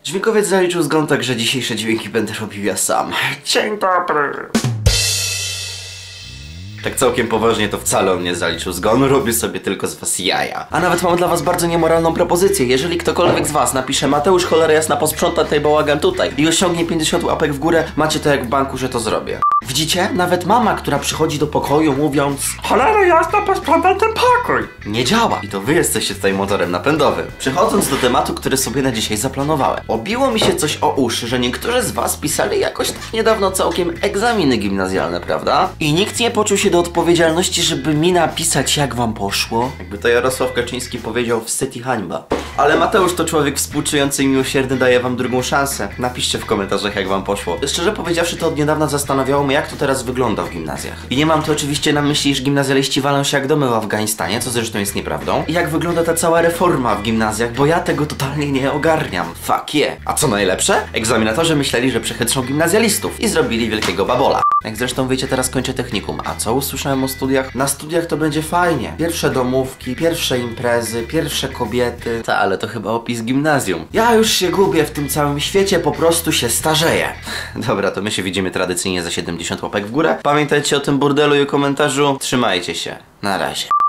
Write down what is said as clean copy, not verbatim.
Dźwiękowiec zaliczył zgon, także dzisiejsze dźwięki będę robił ja sam. Dzień dobry. Tak całkiem poważnie to wcale on nie zaliczył zgonu, robię sobie tylko z was jaja. A nawet mam dla was bardzo niemoralną propozycję. Jeżeli ktokolwiek z was napisze Mateusz, cholera jasna, posprząta tutaj bałagan tutaj i osiągnie 50 łapek w górę, macie to jak w banku, że to zrobię. Widzicie? Nawet mama, która przychodzi do pokoju mówiąc cholera jasna, posprzątaj ten pokój, nie działa. I to wy jesteście tutaj motorem napędowym. Przechodząc do tematu, który sobie na dzisiaj zaplanowałem. Obiło mi się coś o uszy, że niektórzy z was pisali jakoś tak niedawno całkiem egzaminy gimnazjalne, prawda? I nikt nie poczuł się do odpowiedzialności, żeby mi napisać, jak wam poszło. Jakby to Jarosław Kaczyński powiedział, wstyd i hańba. Ale Mateusz to człowiek współczujący i miłosierny, daje wam drugą szansę. Napiszcie w komentarzach, jak wam poszło. Szczerze powiedziawszy, to od niedawna zastanawiało mnie, jak to teraz wygląda w gimnazjach. I nie mam tu oczywiście na myśli, że gimnazjaliści walą się jak domy w Afganistanie, co zresztą jest nieprawdą. I jak wygląda ta cała reforma w gimnazjach, bo ja tego totalnie nie ogarniam. Fuck yeah. A co najlepsze? Egzaminatorzy myśleli, że przechytrzą gimnazjalistów i zrobili wielkiego babola. Jak zresztą wiecie, teraz kończę technikum. A co usłyszałem o studiach? Na studiach to będzie fajnie. Pierwsze domówki, pierwsze imprezy, pierwsze kobiety. Ta, ale to chyba opis gimnazjum. Ja już się gubię w tym całym świecie, po prostu się starzeję. Dobra, to my się widzimy tradycyjnie za 70 łapek w górę. Pamiętajcie o tym burdelu i o komentarzu. Trzymajcie się. Na razie.